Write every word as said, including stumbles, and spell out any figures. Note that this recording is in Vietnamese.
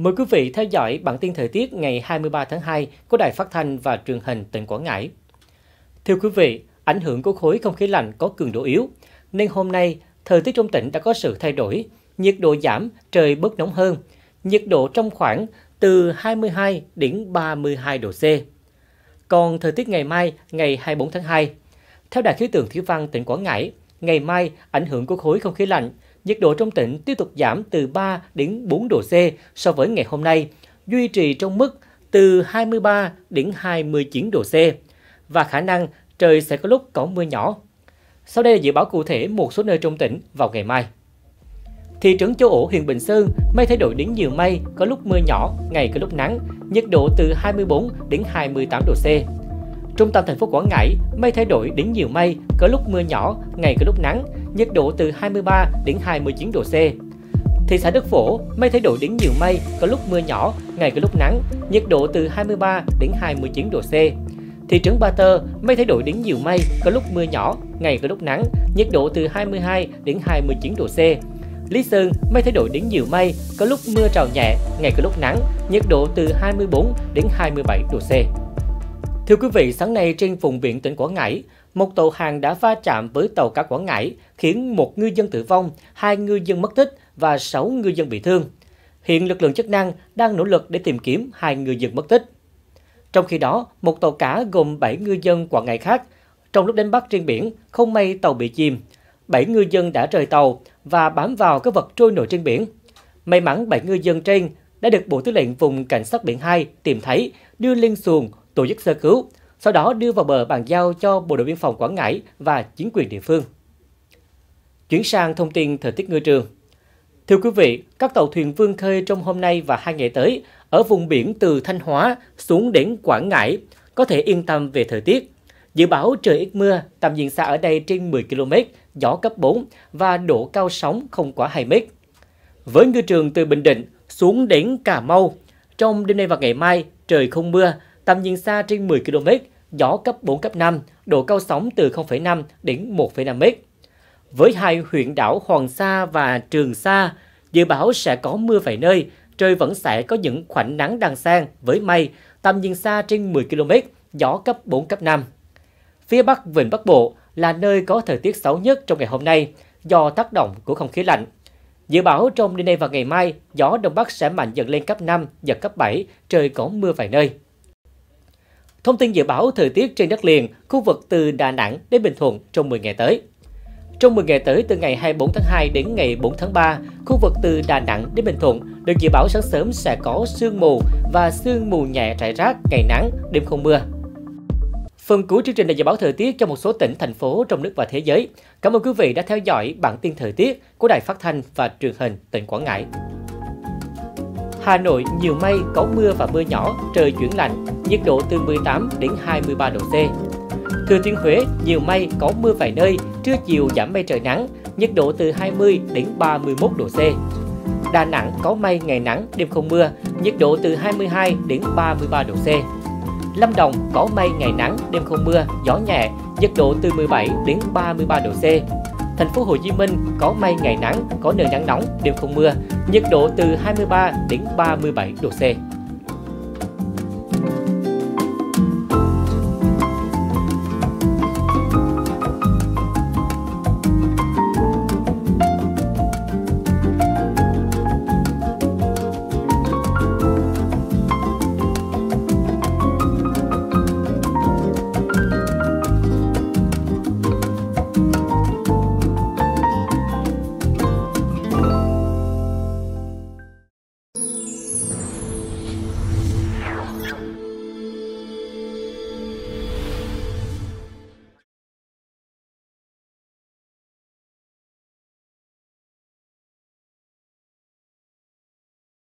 Mời quý vị theo dõi bản tin thời tiết ngày hai mươi ba tháng hai của Đài Phát thanh và Truyền hình tỉnh Quảng Ngãi. Thưa quý vị, ảnh hưởng của khối không khí lạnh có cường độ yếu, nên hôm nay thời tiết trong tỉnh đã có sự thay đổi, nhiệt độ giảm, trời bớt nóng hơn, nhiệt độ trong khoảng từ hai mươi hai đến ba mươi hai độ C. Còn thời tiết ngày mai, ngày hai mươi bốn tháng hai, theo Đài khí tượng thủy văn tỉnh Quảng Ngãi, ngày mai ảnh hưởng của khối không khí lạnh, nhiệt độ trong tỉnh tiếp tục giảm từ ba đến bốn độ C so với ngày hôm nay, duy trì trong mức từ hai mươi ba đến hai mươi chín độ C và khả năng trời sẽ có lúc có mưa nhỏ. Sau đây là dự báo cụ thể một số nơi trong tỉnh vào ngày mai. Thị trấn Châu Ổ, huyện Bình Sơn, mây thay đổi đến nhiều mây, có lúc mưa nhỏ, ngày có lúc nắng, nhiệt độ từ hai mươi bốn đến hai mươi tám độ C. Trung tâm thành phố Quảng Ngãi, mây thay đổi đến nhiều mây, có lúc mưa nhỏ, ngày có lúc nắng, nhiệt độ từ hai mươi ba đến hai mươi chín độ C. Thị xã Đức Phổ, mây thay đổi đến nhiều mây, có lúc mưa nhỏ, ngày có lúc nắng, nhiệt độ từ hai mươi ba đến hai mươi chín độ C. Thị trấn Ba Tơ, mây thay đổi đến nhiều mây, có lúc mưa nhỏ, ngày có lúc nắng, nhiệt độ từ hai mươi hai đến hai mươi chín độ C. Lý Sơn, mây thay đổi đến nhiều mây, có lúc mưa rào nhẹ, ngày có lúc nắng, nhiệt độ từ hai mươi bốn đến hai mươi bảy độ C. Thưa quý vị, sáng nay trên vùng biển tỉnh Quảng Ngãi, một tàu hàng đã va chạm với tàu cá Quảng Ngãi, khiến một ngư dân tử vong, hai ngư dân mất tích và sáu ngư dân bị thương. Hiện lực lượng chức năng đang nỗ lực để tìm kiếm hai ngư dân mất tích. Trong khi đó, một tàu cá gồm bảy ngư dân Quảng Ngãi khác, trong lúc đánh bắt trên biển, không may tàu bị chìm. bảy ngư dân đã rời tàu và bám vào các vật trôi nổi trên biển. May mắn bảy ngư dân trên đã được Bộ Tư lệnh Vùng Cảnh sát biển hai tìm thấy, đưa lên xuồng, tổ chức sơ cứu, sau đó đưa vào bờ bàn giao cho Bộ đội biên phòng Quảng Ngãi và chính quyền địa phương. Chuyển sang thông tin thời tiết ngư trường. Thưa quý vị, các tàu thuyền vươn khơi trong hôm nay và hai ngày tới ở vùng biển từ Thanh Hóa xuống đến Quảng Ngãi có thể yên tâm về thời tiết. Dự báo trời ít mưa, tầm nhìn xa ở đây trên mười ki lô mét, gió cấp bốn và độ cao sóng không quá hai mét. Với ngư trường từ Bình Định xuống đến Cà Mau, trong đêm nay và ngày mai trời không mưa, tầm nhìn xa trên mười ki lô mét, gió cấp bốn, cấp năm, độ cao sóng từ không phẩy năm đến một phẩy năm mét. Với hai huyện đảo Hoàng Sa và Trường Sa, dự báo sẽ có mưa vài nơi, trời vẫn sẽ có những khoảnh nắng đan xen với mây, tầm nhìn xa trên mười ki lô mét, gió cấp bốn, cấp năm. Phía Bắc Vịnh Bắc Bộ là nơi có thời tiết xấu nhất trong ngày hôm nay do tác động của không khí lạnh. Dự báo trong đêm nay và ngày mai, gió Đông Bắc sẽ mạnh dần lên cấp năm, giật cấp bảy, trời có mưa vài nơi. Thông tin dự báo thời tiết trên đất liền, khu vực từ Đà Nẵng đến Bình Thuận trong mười ngày tới. Trong mười ngày tới, từ ngày hai mươi bốn tháng hai đến ngày bốn tháng ba, khu vực từ Đà Nẵng đến Bình Thuận được dự báo sáng sớm sẽ có sương mù và sương mù nhẹ rải rác, ngày nắng, đêm không mưa. Phần cuối chương trình là dự báo thời tiết cho một số tỉnh, thành phố trong nước và thế giới. Cảm ơn quý vị đã theo dõi bản tin thời tiết của Đài Phát thanh và Truyền hình tỉnh Quảng Ngãi. Hà Nội nhiều mây, có mưa và mưa nhỏ, trời chuyển lạnh, nhiệt độ từ mười tám đến hai mươi ba độ C. Thừa Thiên Huế nhiều mây, có mưa vài nơi, trưa chiều giảm mây trời nắng, nhiệt độ từ hai mươi đến ba mươi mốt độ C. Đà Nẵng có mây, ngày nắng, đêm không mưa, nhiệt độ từ hai mươi hai đến ba mươi ba độ C. Lâm Đồng có mây, ngày nắng, đêm không mưa, gió nhẹ, nhiệt độ từ mười bảy đến ba mươi ba độ C. Thành phố Hồ Chí Minh có mây, ngày nắng, có nơi nắng nóng, đêm không mưa, nhiệt độ từ hai mươi ba đến ba mươi bảy độ C.